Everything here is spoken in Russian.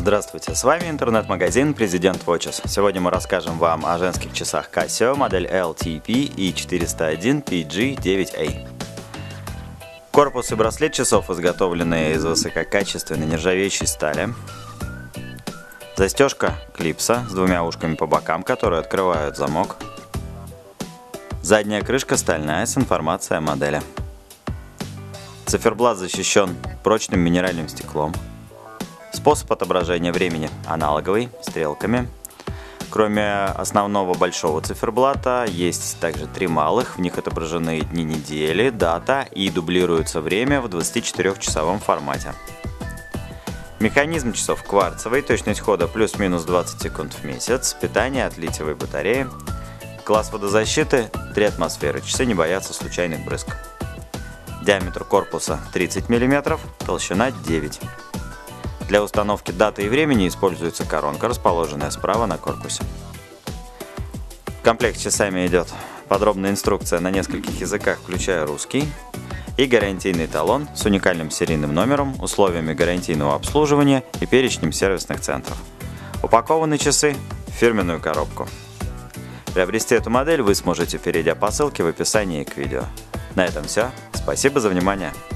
Здравствуйте, с вами интернет-магазин President Watches. Сегодня мы расскажем вам о женских часах Casio модель LTP E401PG9A. Корпус и браслет часов изготовлены из высококачественной нержавеющей стали. Застежка клипса с двумя ушками по бокам, которые открывают замок. Задняя крышка стальная с информацией о модели. Циферблат защищен прочным минеральным стеклом. Способ отображения времени аналоговый, стрелками. Кроме основного большого циферблата, есть также три малых. В них отображены дни недели, дата и дублируется время в 24-часовом формате. Механизм часов кварцевый, точность хода плюс-минус 20 секунд в месяц, питание от литиевой батареи. Класс водозащиты 3 атмосферы, часы не боятся случайных брызг. Диаметр корпуса 30 мм, толщина 9 мм. Для установки даты и времени используется коронка, расположенная справа на корпусе. В комплект с часами идет подробная инструкция на нескольких языках, включая русский, и гарантийный талон с уникальным серийным номером, условиями гарантийного обслуживания и перечнем сервисных центров. Упакованы часы в фирменную коробку. Приобрести эту модель вы сможете, перейдя по ссылке в описании к видео. На этом все. Спасибо за внимание.